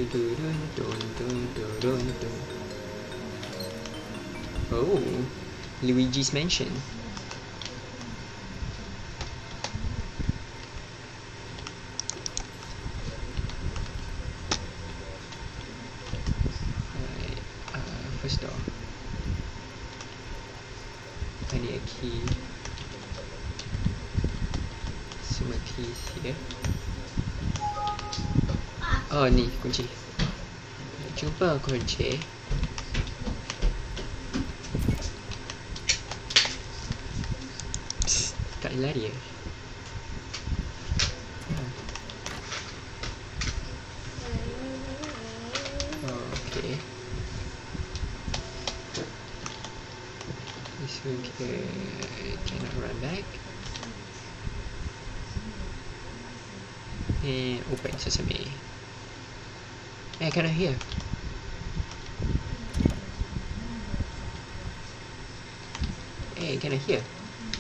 Oh, Luigi's Mansion. Alright, first door. I need a key. Semua keys here. Oh, ni kunci. Jumpa kunci. Psst, tak lari ya? Oh, okay. This one cannot run back. And open sesame. I cannot hear. Hey, can I hear?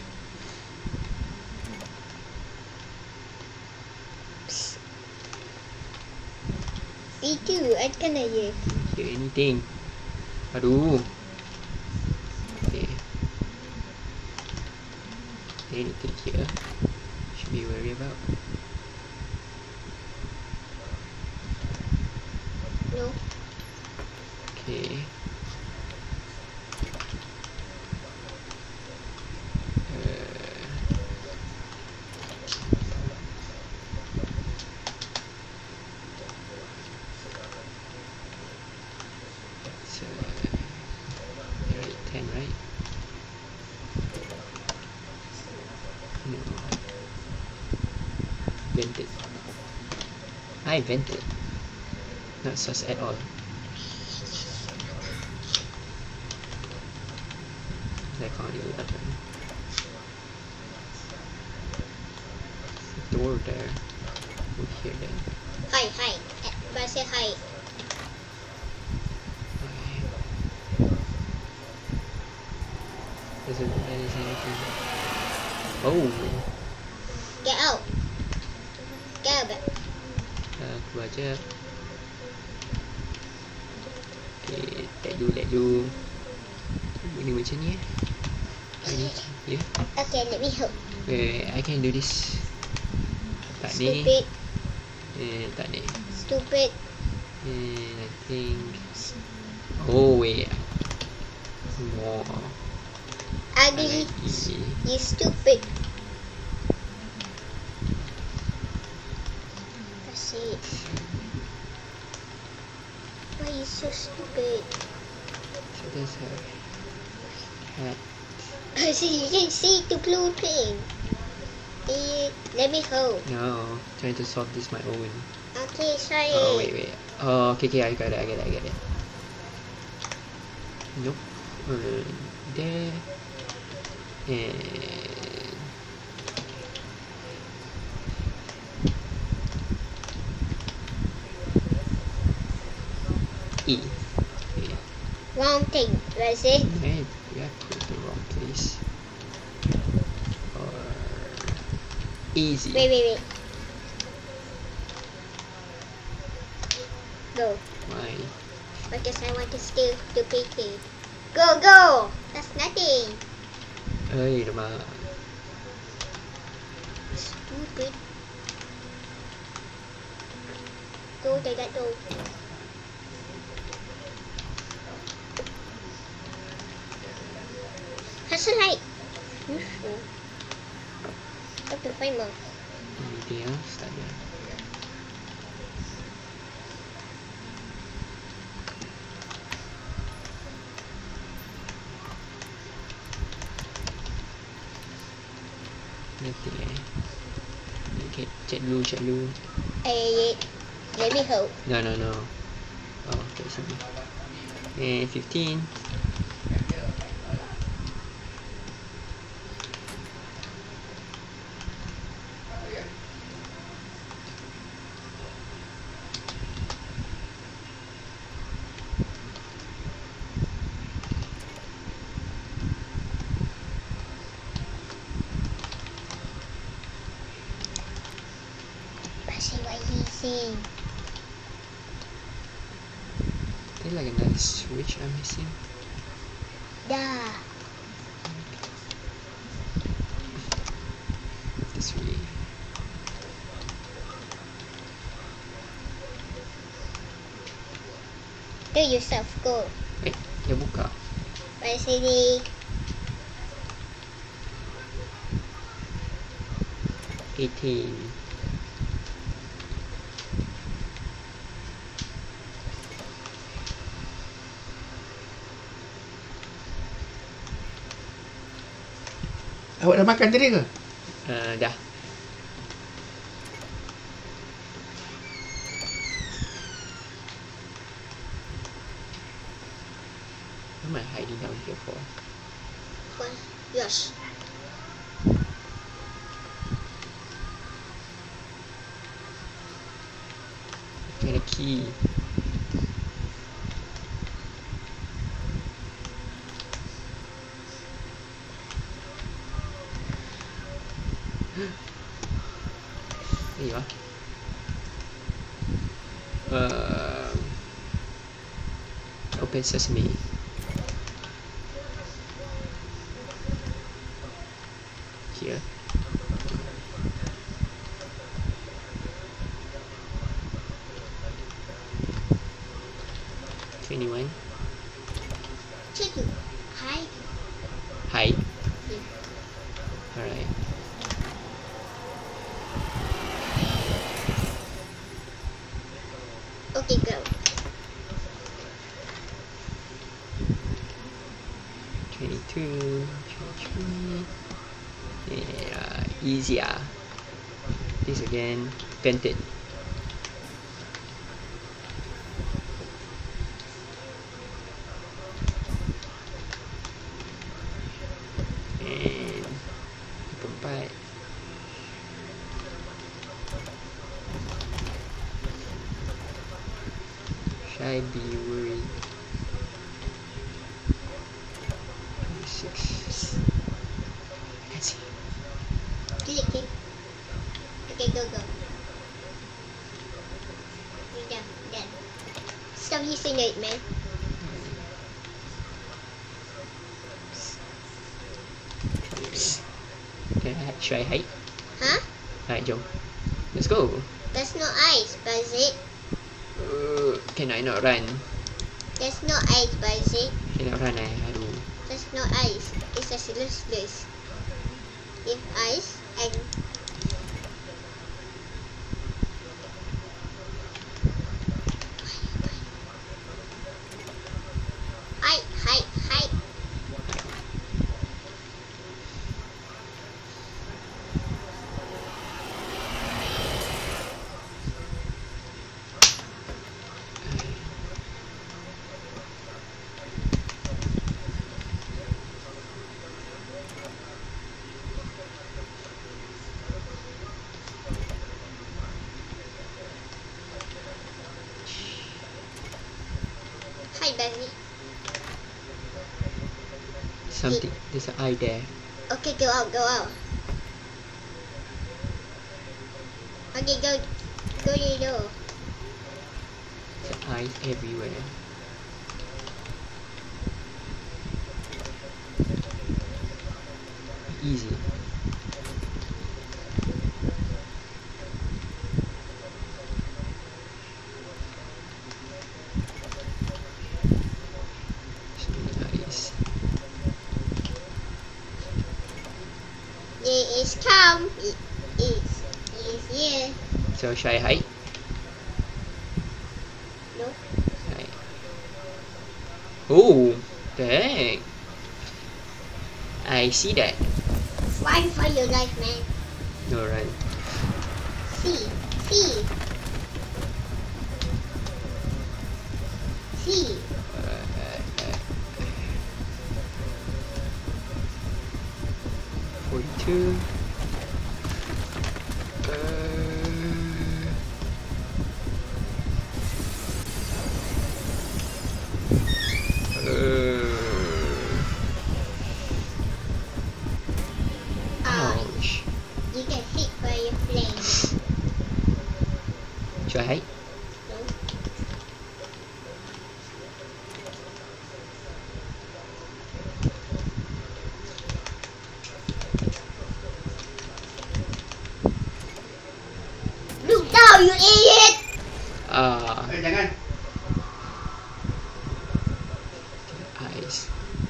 Itu, I cannot hear. Hear anything? Aduh. Okay. Anything here? Should be worried about. No. Okay. So, you're at 10, right? No. Vented. I vented. Not sus at all. I can't do that one. Door there. Over here then. Hi, hi. Say hi. Okay. Doesn't look like there's anything. Oh! Get out. Get out back. Aku baca. Okay, let do. Ini macam ni eh. Ini, yeah. Okay, let me help. Wait, I can do this. Tak ni. Stupid. Tak ni. Stupid. And I think. Oh wait. More. Ugly. Easy. You stupid. That's it. Why you so stupid? So there's a hat. See, you can see the blue thing. Let me hold. No, trying to solve this my own. Okay, sorry. Oh wait. Oh, okay, I got it. Nope. There. And E. Okay. Wrong thing. That's it. And we have put the wrong place. Or easy. Wait. Go. Why? Because I want to steal the painting. Go. That's nothing. Hey, naman. Stupid. Go, take that door. How's the light? Useful. Have to find more. Anything else? Tak ada. Nothing eh. Okay, check dulu. Hey, let me help. No. Oh, okay, sini. And 15. Pasal what he saying. switch I'm missing. Dah. This way. Do yourself go. Dia buka. Pada sini. 18. Awak dah makan tadi ke? Dah. What am I hiding down here for? Yes. Find a key. There you are. Open sesame. Here. Anyone? Chicken. Hi. Hi. Yeah. Alright. Okay, go. 22, 23. Yeah, easier. This again, painted. And 24. Should I be worried? 26. I can see. Okay. Okay, go. You're done. Stop using it, man. Should I hide? Huh? Alright, jom. Let's go. There's no ice, Buzzy. Can I not run? There's no ice, Buzzy. Cannot run aduh. There's no ice. It's just useless. If ice and hide. Hi, Buzzy. Something, there's an eye there. Okay, go out. Okay, go to the door. There's eyes everywhere. Easy. So many eyes. It is come. It is here. So should I hide? No. Right. Oh, dang. I see that. Run for your life, man. No run. See. 42. Ouch. You get hit by your flame. Should I hide? No. you idiot! Jangan. Eyes.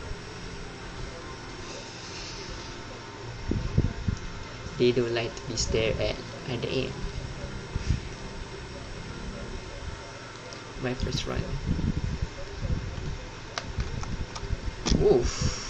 They don't like to be stared at the end. My first run. Oof.